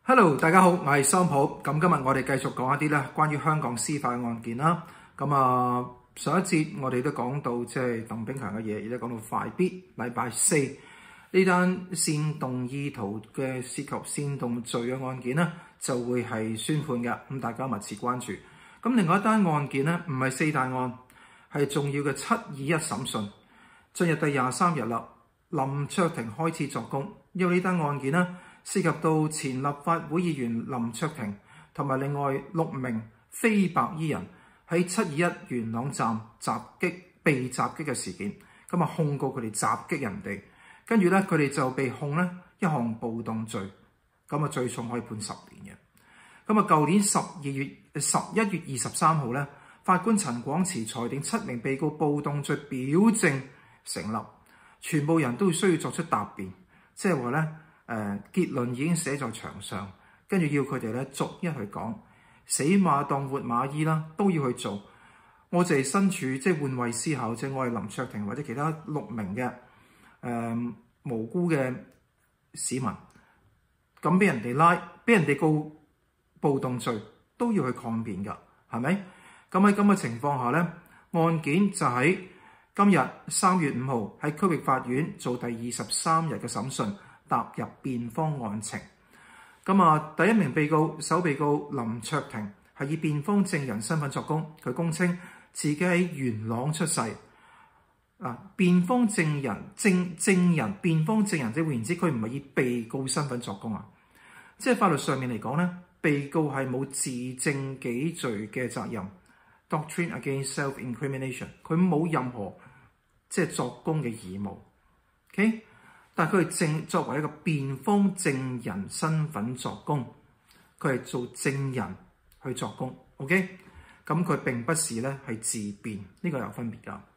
Hello， 大家好，我係桑普。咁今日我哋繼續講一啲咧關於香港司法嘅案件啦。上一節我哋都講到即係鄧炳強嘅嘢，而家講到快必禮拜四呢單煽動意圖嘅涉及煽動罪嘅案件咧，就會係宣判嘅。咁大家密切關注。咁另外一單案件咧，唔係四大案，係重要嘅721審訊，進入第23日啦。林卓廷開始作供，因為呢單案件咧，涉及到前立法會議員林卓廷同埋另外6名非白衣人喺721元朗站被襲擊嘅事件，控告佢哋襲擊人哋，跟住咧佢哋就被控咧一項暴動罪，最重可以判10年嘅。舊年11月23號咧，法官陳廣慈裁定7名被告暴動罪表證成立，全部人都需要作出答辯，即係話咧。結論已經寫在牆上，跟住要佢哋咧逐一去講，死馬當活馬醫啦，都要去做。我就係身處即係換位思考，即係我係林卓廷或者其他6名嘅無辜嘅市民，咁俾人哋拉，俾人哋告暴動罪，都要去抗辯㗎，係咪？咁喺咁嘅情況下咧，案件就喺今日3月5號喺區域法院做第23日嘅審訊。踏入辯方案情，第一名被告首被告林卓廷係以辯方證人身份作供，佢供稱自己喺元朗出世。辯方證人辯方證人即換言之，佢唔係以被告身份作供啊，即係法律上面嚟講咧，被告係冇自證己罪嘅責任 （Doctrine against self-incrimination）， 佢冇任何即係作供嘅義務。OK。但係佢係作為一個辯方證人身份作供，佢係做證人去作供 ，OK？ 咁佢並不是咧係自辯，呢個有分別㗎。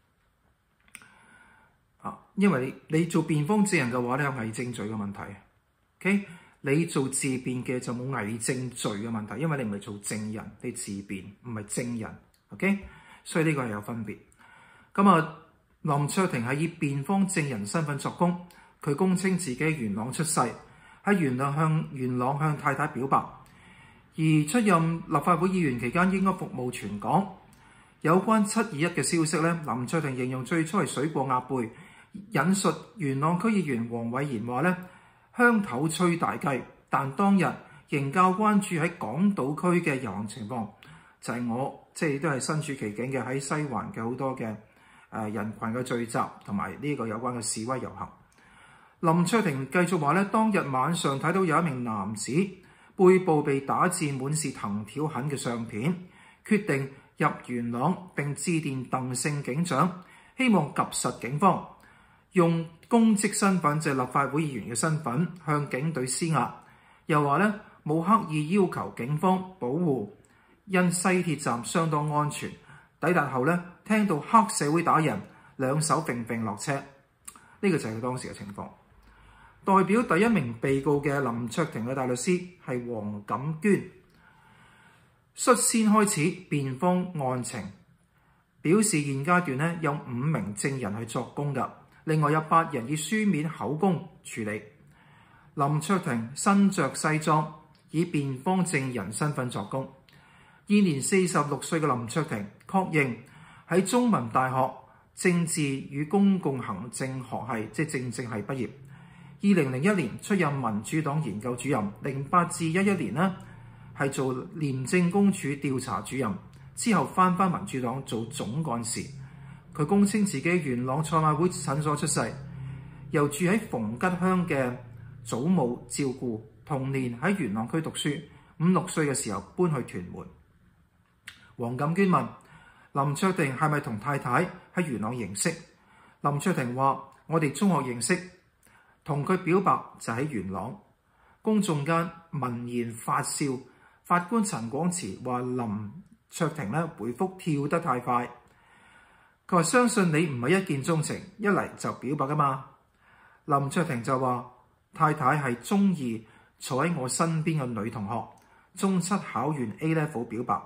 因為你做辯方證人嘅話咧，有偽證罪嘅問題 ，OK？ 你做自辯嘅就冇偽證罪嘅問題，因為你唔係做證人，你自辯唔係證人 ，OK？ 所以呢個係有分別。林卓廷係以辯方證人身份作供，佢供稱自己喺元朗出世，喺元朗向太太表白，而出任立法會議員期間應該服務全港。有關721嘅消息咧，林卓廷形容最初係水過鴨背，引述元朗區議員黃偉賢話咧，鄉頭吹大雞，但當日仍較關注喺港島區嘅遊行情況，就係我即係都係身處其境嘅喺西環嘅好多嘅。人群嘅聚集同埋呢個有關嘅示威遊行。林卓廷繼續話咧，當日晚上睇到有一名男子背部被打至滿是藤條痕嘅相片，決定入元朗並致電鄧姓警長，希望及實警方，用公職身份即係立法會議員嘅身份向警隊施壓。又話咧冇刻意要求警方保護，因西鐵站相當安全。抵達後咧，聽到黑社會打人，兩手揈揈落車，呢個就係佢當時嘅情況。代表第一名被告嘅林卓廷嘅大律師係黃錦娟，率先開始辯方案情，表示現階段咧有5名證人去作供㗎，另外有8人以書面口供處理。林卓廷身着西裝，以辯方證人身份作供。現年46歲嘅林卓廷確認喺中文大學政治與公共行政學系即係政治系畢業。2001年出任民主黨研究主任，08至11年呢係做廉政公署調查主任，之後返民主黨做總幹事。佢供稱自己元朗賽馬會診所出世，由住喺逢吉鄉嘅祖母照顧，童年喺元朗區讀書，5、6歲嘅時候搬去屯門。黃錦娟問林卓廷係咪同太太喺元朗認識？林卓廷話：我哋中學認識，同佢表白就喺元朗。公眾間聞言發笑，法官陳廣慈話林卓廷咧回覆跳得太快，佢話相信你唔係一見鐘情，一嚟就表白㗎嘛。林卓廷就話太太係中意坐喺我身邊嘅女同學，中7考完 A level 表白。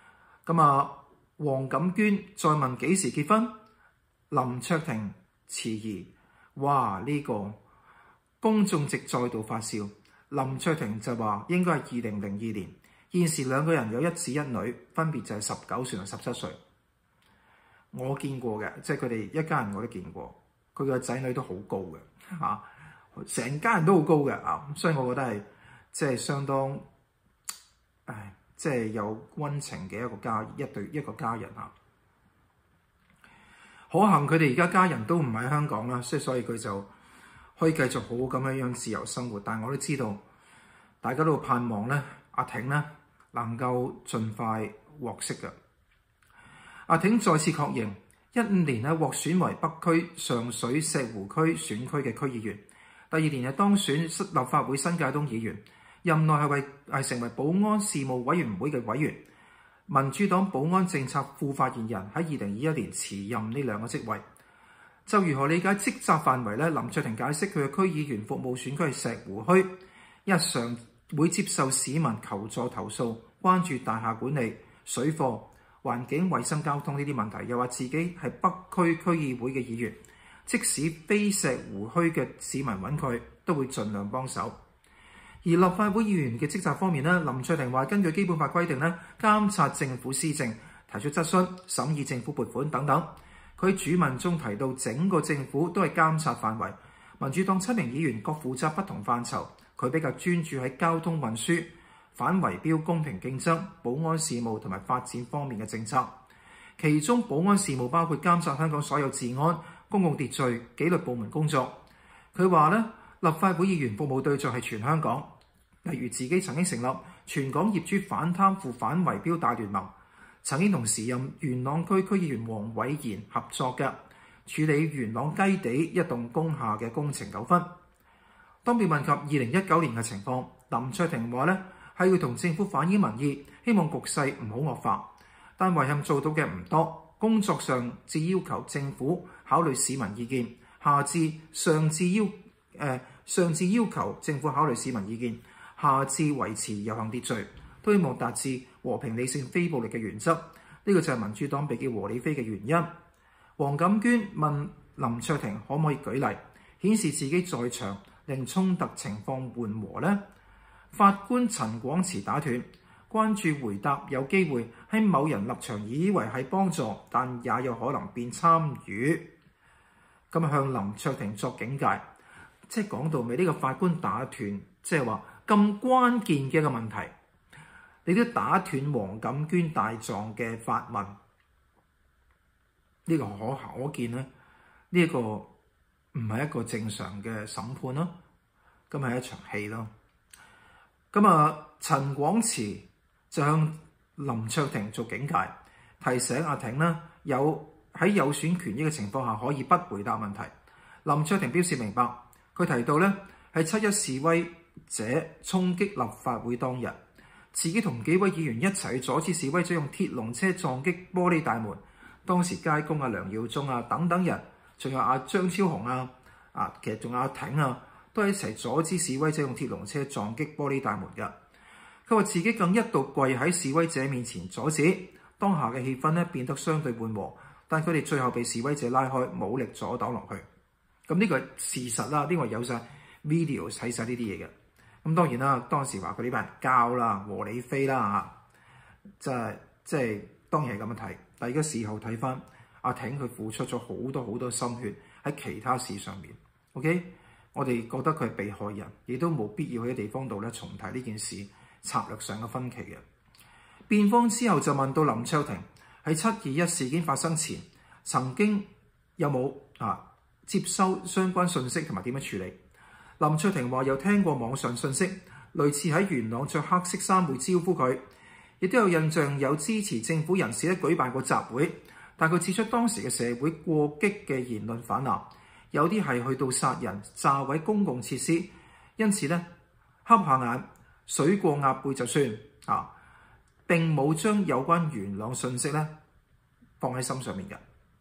黃錦娟再問幾時結婚，林卓廷遲疑，哇！呢個公眾席再度發笑， 林卓廷就話應該係2002年，現時兩個人有一子一女，分別就係19歲同17歲。我見過嘅，即係佢哋一家人我都見過，佢個仔女都好高嘅嚇，成家人都好高嘅啊，所以我覺得係即係相當即係有溫情嘅一個家人嚇。可幸佢哋而家家人都唔喺香港啦，所以佢就可以繼續好好咁樣自由生活。但係我都知道，大家都盼望咧，阿挺咧能夠盡快獲釋嘅。阿挺再次確認，15年咧獲選為北區上水石湖區選區嘅區議員，第2年係當選立法會新界東議員，任內係成為保安事務委員會嘅委員。民主黨保安政策副發言人喺2021年辭任呢兩個職位。就如何理解職責範圍呢？林卓廷解釋佢嘅區議員服務選區係石湖墟，日常會接受市民求助投訴，關注大廈管理、水貨、環境衛生、交通呢啲問題。又話自己係北區區議會嘅議員，即使非石湖墟嘅市民揾佢，都會盡量幫手。而立法會議員嘅職責方面咧，林卓廷話根據基本法規定咧，監察政府施政、提出質詢、審議政府撥款等等。佢喺主文中提到，整個政府都係監察範圍。民主黨7名議員各負責不同範疇，佢比較專注喺交通運輸、反圍標、公平競爭、保安事務同埋發展方面嘅政策。其中保安事務包括監察香港所有治安、公共秩序、紀律部門工作。佢話咧，立法會議員服務對象係全香港，例如自己曾經成立全港業主反貪腐反圍標大聯盟，曾經同時任元朗區區議員黃偉賢合作嘅，處理元朗雞地一棟工廈嘅工程糾紛。當被問及2019年嘅情況，林卓廷話咧係會同政府反映民意，希望局勢唔好惡化，但遺憾做到嘅唔多。工作上只要求政府考慮市民意見，上至要求政府考慮市民意見，下至維持遊行秩序，都希望達至和平理性非暴力嘅原則。呢個就係民主黨被叫和理非嘅原因。黃錦娟問林卓廷可唔可以舉例顯示自己在場，令衝突情況緩和呢？法官陳廣池打斷，關注回答有機會喺某人立場以為係幫助，但也有可能變參與。咁向林卓廷作警戒，即係講到尾呢個法官打斷，即係話咁關鍵嘅一個問題，你都打斷黃錦娟大狀嘅發問，呢個可見咧，呢個唔係一個正常嘅審判咯，咁係一場戲咯。咁陳廣池就向林卓廷做警戒，提醒阿挺啦，喺有選權益嘅情況下可以不回答問題。林卓廷表示明白，佢提到咧喺7·1示威者衝擊立法會當日，自己同幾位議員一齊去阻止示威者用鐵籠車撞擊玻璃大門。當時街工梁耀忠等等人，仲有張超雄其實仲有阿挺都係一齊阻止示威者用鐵籠車撞擊玻璃大門嘅。佢話自己更一度跪喺示威者面前阻止，當下嘅氣氛咧變得相對緩和，但佢哋最後被示威者拉開，武力阻擋落去。咁呢個係事實啦，呢個有晒 video 睇晒呢啲嘢嘅。咁當然啦，當時話佢呢班人交啦，和理非啦即係當然係咁樣睇。但係而家事後睇翻，阿挺佢付出咗好多心血喺其他事上面。OK， 我哋覺得佢係被害人，亦都冇必要喺地方度咧重提呢件事策略上嘅分歧嘅。辯方之後就問到林卓廷喺7·21事件發生前，曾經有冇接收相關信息同埋點樣處理？林卓廷話有聽過網上信息，類似喺元朗着黑色衫會招呼佢。亦都有印象有支持政府人士咧舉辦過集會，但佢指出當時嘅社會過激嘅言論泛濫，有啲係去到殺人、炸毀公共設施，因此咧瞌下眼、水過鴨背就算並冇將有關元朗信息咧放喺心上面嘅。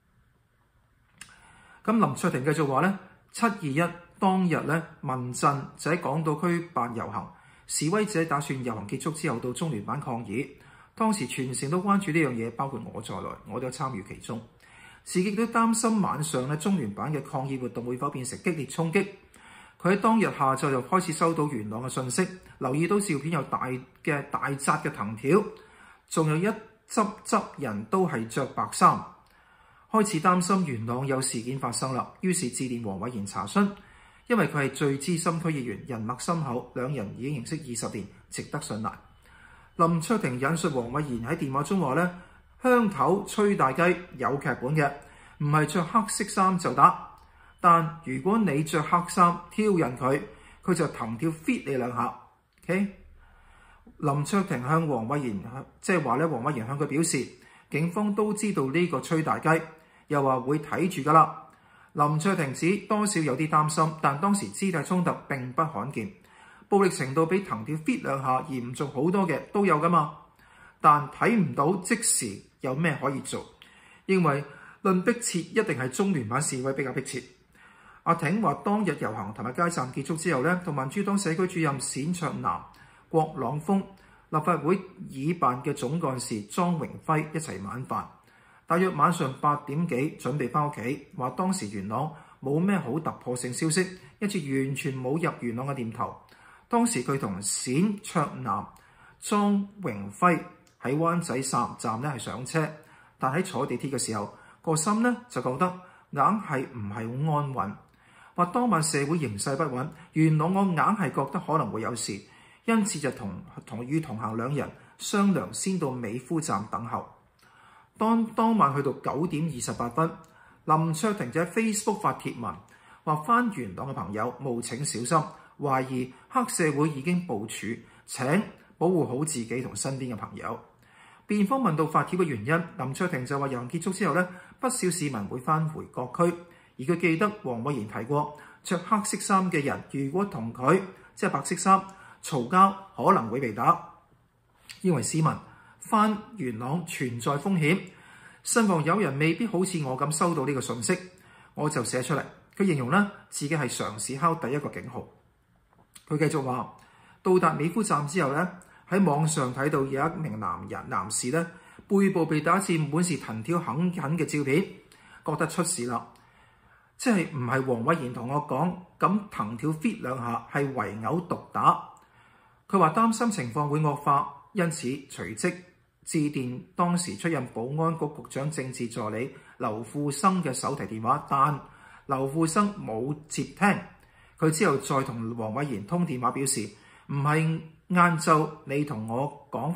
咁林卓廷繼續話咧，7·21當日咧民陣就喺港島區辦遊行。示威者打算遊行結束之後到中聯辦抗議，當時全城都關注呢樣嘢，包括我在內，我都參與其中。自己亦都擔心晚上咧中聯辦嘅抗議活動會否變成激烈衝擊。 佢喺當日下晝就開始收到元朗嘅訊息，留意到照片有大紮嘅藤條，仲有一執人都係着白衫，開始擔心元朗有事件發生啦。於是致電黃偉賢查詢，因為佢係最資深區議員，人脈深厚，兩人已經認識20年，值得信賴。林卓廷引述黃偉賢喺電話中話咧：鄉頭吹大雞有劇本嘅，唔係着黑色衫就打。但如果你着黑衫挑釁佢，佢就藤條 fit 你兩下。OK？ 林卓廷向黃偉賢，即係話咧，黃偉賢向佢表示，警方都知道呢個吹大雞，又話會睇住㗎啦。林卓廷指多少有啲擔心，但當時肢體衝突並不罕見，暴力程度比藤條 fit 兩下嚴重好多嘅都有㗎嘛。但睇唔到即時有咩可以做，認為論迫切一定係中聯辦示威比較迫切。阿挺話當日遊行同埋街站結束之後咧，同民主黨社區主任冼卓南、郭朗峰、立法會議辦嘅總幹事莊榮輝一齊晚飯，大約晚上8點幾準備翻屋企，話當時元朗冇咩好突破性消息，因此完全冇入元朗嘅念頭。當時佢同冼卓南、莊榮輝喺灣仔站咧係上車，但喺坐地鐵嘅時候，個心咧就覺得硬係唔係好安穩。話當晚社會形勢不穩，元朗我硬係覺得可能會有事，因此就同行兩人商量先到美孚站等候。當晚去到9點28分，林卓廷就喺 Facebook 發帖文，話返元朗嘅朋友務請小心，懷疑黑社會已經部署，請保護好自己同身邊嘅朋友。辯方問到發帖嘅原因，林卓廷就話遊行結束之後咧，不少市民會返回各區。而佢記得黃偉賢提過，着黑色衫嘅人如果同佢即係白色衫嘈交，可能會被打。認為市民返元朗存在風險，慎防有人未必好似我咁收到呢個訊息，我就寫出嚟。佢形容咧自己係嘗試敲第一個警號。佢繼續話，到達美孚站之後咧，喺網上睇到有一名男士咧背部被打至滿是藤條痕嘅照片，覺得出事啦。即係唔係黃偉賢同我講，咁藤條 fit 兩下係圍毆毒打。佢話擔心情況會惡化，因此隨即致電當時出任保安局局長政治助理劉富生嘅手提電話，但劉富生冇接聽。佢之後再同黃偉賢通電話表示，唔係晏晝你同我講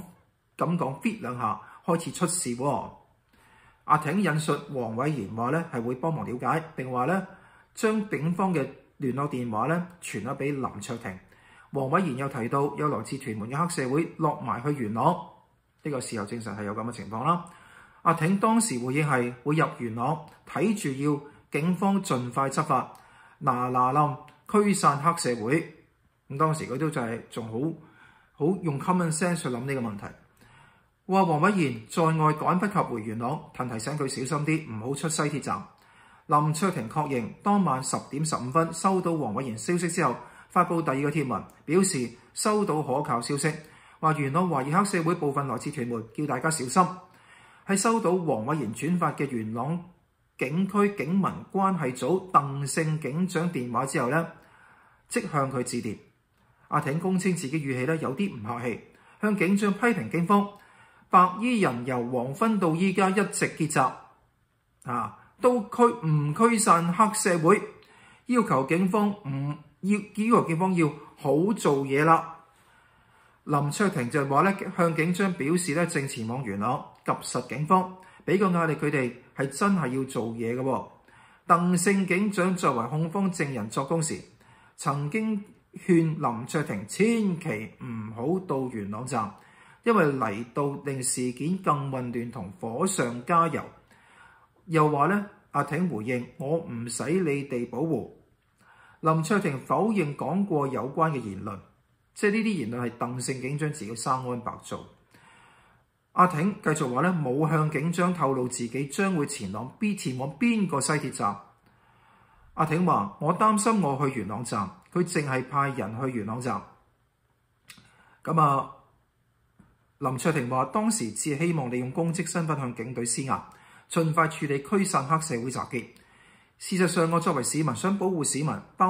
fit 兩下開始出事喎。阿挺引述黃偉賢話咧係會幫忙了解，並話咧將警方嘅聯絡電話咧傳咗俾林卓廷。黃偉賢又提到有來自屯門嘅黑社會落埋去元朗，呢個時候證實係有咁嘅情況啦。阿挺當時回應係會入元朗，睇住要警方盡快執法，嗱冧驅散黑社會。咁當時佢都就係仲好用 common sense 去諗呢個問題。話黃偉賢在外趕不及回元朗，提醒佢小心啲，唔好出西鐵站。林卓廷確認當晚10點15分收到黃偉賢消息之後，發布第二個貼文，表示收到可靠消息，話元朗懷疑黑社會部分來自屯門，叫大家小心。喺收到黃偉賢轉發嘅元朗警區警民關係組鄧姓警長電話之後咧，即向佢致電。阿挺公稱自己語氣咧有啲唔客氣，向警長批評警方白衣人由黃昏到依家一直結集，都唔驅散黑社會，要求警方要好做嘢啦。林卓廷就話咧向警長表示咧正前往元朗，及實警方，俾個壓力佢哋係真係要做嘢嘅喎。鄧姓警長作為控方證人作供時，曾經勸林卓廷千祈唔好到元朗站，因為嚟到令事件更混亂同火上加油。又話咧，阿挺回應我唔使你哋保護。林卓廷否認講過有關嘅言論，即係呢啲言論係鄧姓警長自己生安白做。阿挺繼續話咧冇向警長透露自己將會前往邊個西鐵站。阿挺話我擔心我去元朗站，佢淨係派人去元朗站。林卓廷話當時只希望利用公職身份向警隊施壓，盡快處理驅散黑社會集結。事實上，我作為市民想保護市民，包括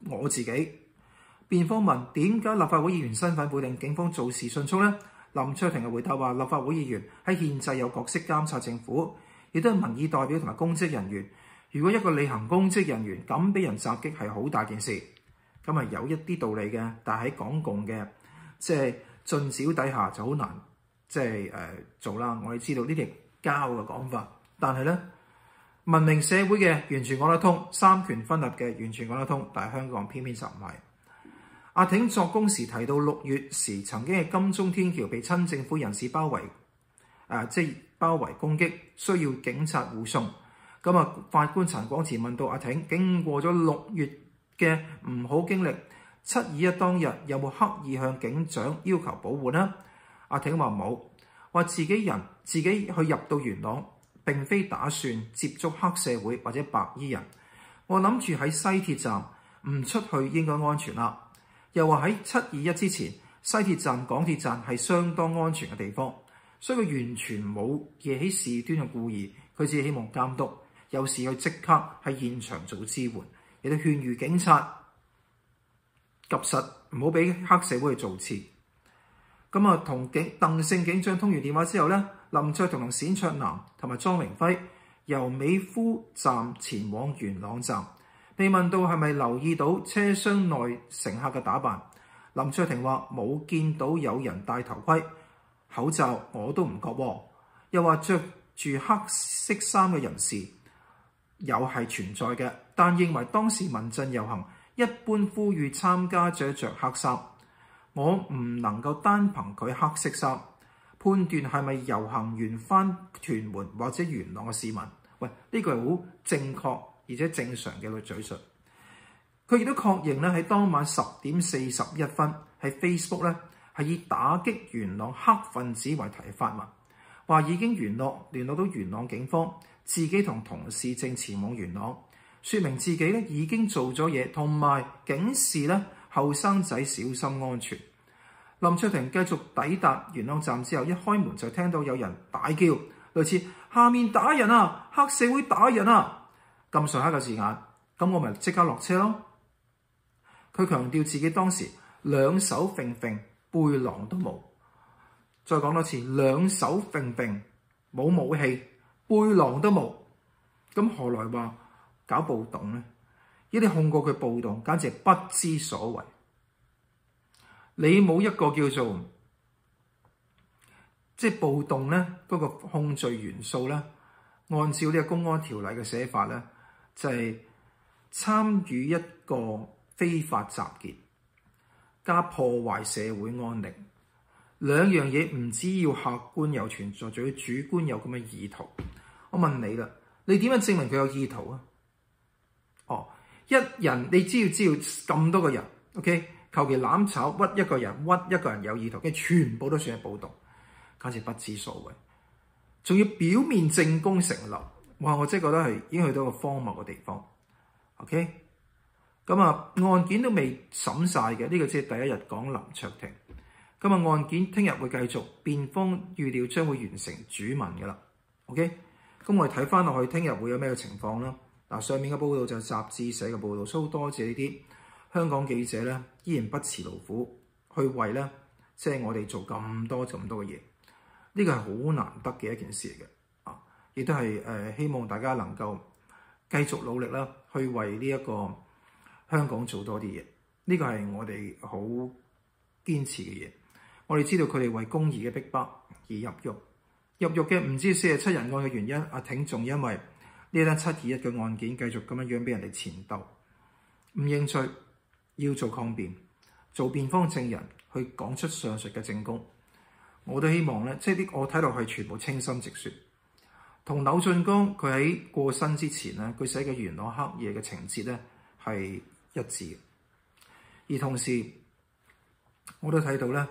我自己。辯方問點解立法會議員身份會令警方做事迅速呢？林卓廷嘅回答話：立法會議員喺憲制有角色監察政府，亦都係民意代表同埋公職人員。如果一個履行公職人員咁俾人襲擊係好大件事，咁係有一啲道理嘅。但係喺港共嘅進剿底下就好難做啦。我哋知道呢啲交嘅講法，但係咧文明社會嘅完全講得通，三權分立嘅完全講得通，但係香港偏偏就唔係。阿挺作供時提到6月時曾經喺金鐘天橋被親政府人士包圍，包圍攻擊，需要警察護送。咁啊，法官陳廣池問到阿挺，經過咗6月嘅唔好經歷，721當日有冇刻意向警長要求保護呢？阿挺話冇，話自己去入到元朗，並非打算接觸黑社會或者白衣人。我諗住喺西鐵站唔出去應該安全啦。又話喺721之前，西鐵站、港鐵站係相當安全嘅地方，所以佢完全冇惹起事端嘅故意，佢只係希望監督，有事佢即刻喺現場做支援，亦都勸喻警察及實唔好俾黑社會去做事。咁啊，同鄧姓警長通完電話之後咧，林卓廷同冼卓南同埋莊榮輝由美孚站前往元朗站。被問到係咪留意到車廂內乘客嘅打扮，林卓廷話冇見到有人戴頭盔、口罩，我都唔覺喎。又話着住黑色衫嘅人士有係存在嘅，但認為當時民陣遊行一般呼籲參加者着黑衫，我唔能夠單憑佢黑色衫判斷係咪遊行完返屯門或者元朗嘅市民。喂，呢個係好正確而且正常嘅敘述。佢亦都確認咧，喺當晚10點41分喺 Facebook 咧係以打擊元朗黑分子為題發文，話已經聯絡到元朗警方，自己同同事正前往元朗，説明自己咧已經做咗嘢，同埋警示咧後生仔小心安全。林卓廷繼續抵達元朗站之後，一開門就聽到有人大叫，類似下面打人啊，黑社會打人啊咁上下嘅字眼，咁我咪即刻落車咯。佢強調自己當時兩手揈揈，背囊都冇。再講多次，兩手揈揈，冇武器，背囊都冇。咁何來話搞暴動呢？呢啲控告佢暴動，簡直係不知所謂。你冇一個叫做暴動咧嗰個控罪元素咧，按照呢個公安條例嘅寫法咧，就係參與一個非法集結加破壞社會安寧，兩樣嘢唔只要客觀有存在，仲要主觀有咁嘅意圖。我問你啦，你點樣證明佢有意圖啊？一人你只要知道咁多個人 ，OK， 求其攬炒屈一個人有意圖，跟住全部都算係暴動，簡直不知所謂。仲要表面證供成立，哇！我真係覺得係已經去到一個荒謬嘅地方。OK。咁啊，案件都未審晒嘅，呢個只係第一日講林卓廷。咁啊，案件聽日會繼續，辯方預料將會完成主問嘅啦。OK，咁我哋睇翻落去，聽日會有咩嘅情況啦？嗱，上面嘅報道就係雜誌寫嘅報道，所以好多謝呢啲香港記者咧，依然不辭勞苦去為咧，我哋做咁多嘅嘢。呢個係好難得嘅一件事嚟嘅，亦都係希望大家能夠繼續努力啦，去為呢一個香港做多啲嘢，呢個係我哋好堅持嘅嘢。我哋知道佢哋為公義嘅逼迫而入獄嘅唔知47人案嘅原因，阿挺仲因為呢單721嘅案件繼續咁樣俾人哋纏鬥，唔認罪，要做抗辯，做辯方證人去講出上述嘅證供。我都希望咧，我睇落去全部清心直説。同柳俊江佢喺過身之前咧，佢寫嘅元朗黑夜嘅情節咧係一致嘅，而同時我都睇到咧，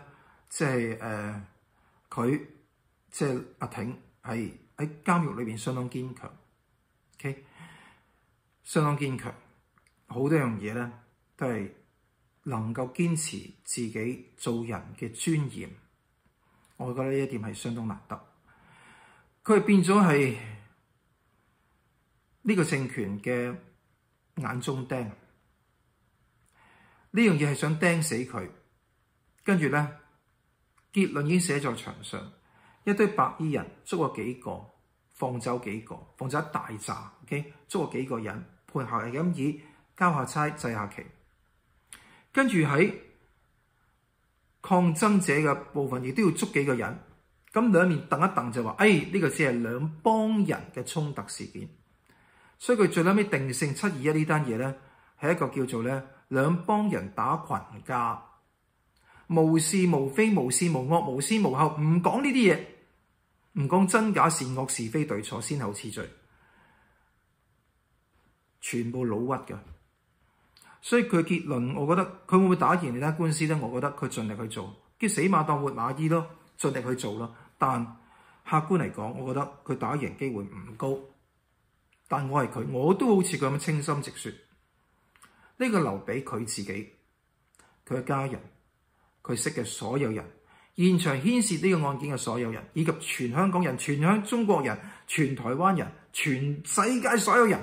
佢阿挺係喺監獄裏邊相當堅強，OK， 相當堅強，好多樣嘢咧都係能夠堅持自己做人嘅尊嚴，我覺得呢一點係相當難得。佢係變咗係呢個政權嘅眼中釘。 呢樣嘢係想釘死佢，跟住咧結論已經寫在牆上，一堆白衣人捉咗幾個，放走幾個，放走一大紮 ，OK， 捉咗幾個人，判下係咁以交下差祭下旗，跟住喺抗爭者嘅部分亦都要捉幾個人，咁兩面瞪一瞪就話，呢個只係兩幫人嘅衝突事件，所以佢最後尾定性721呢單嘢咧係一個叫做咧兩幫人打群架，無是無非，無是無惡，無先無後，唔講呢啲嘢，唔講真假善惡是非對錯先後次序，全部老屈㗎。所以佢結論，我覺得佢會唔會打贏呢單官司咧？我覺得佢盡力去做，叫死馬當活馬醫咯，盡力去做咯。但客觀嚟講，我覺得佢打贏機會唔高。但我係佢，我都好似佢咁清心直説。呢個留俾佢自己、佢嘅家人、佢識嘅所有人、現場牽涉呢個案件嘅所有人，以及全香港人、全香中國人、全台灣人、全世界所有人，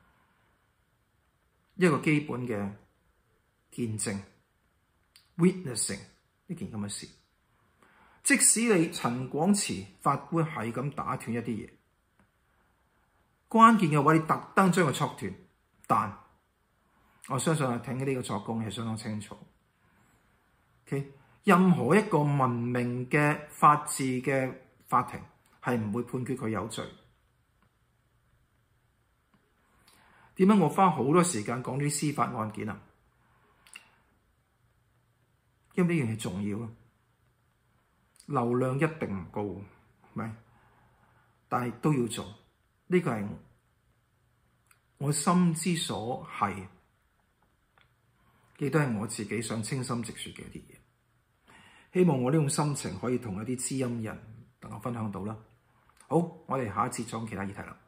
一個基本嘅見證 witnessing 呢件咁嘅事。即使你陳廣池法官係咁打斷一啲嘢，關鍵嘅位你特登將佢戳斷，但我相信阿挺呢個作工係相當清楚。Okay? 任何一個文明嘅法治嘅法庭係唔會判決佢有罪。點解我花好多時間講啲司法案件啊？因為呢樣嘢重要啊，流量一定唔高，係咪？但係都要做，呢個係我心之所係，亦都係我自己想清心直説嘅一啲嘢。希望我呢種心情可以同一啲知音人同我分享到啦。好，我哋下一節講其他議題啦。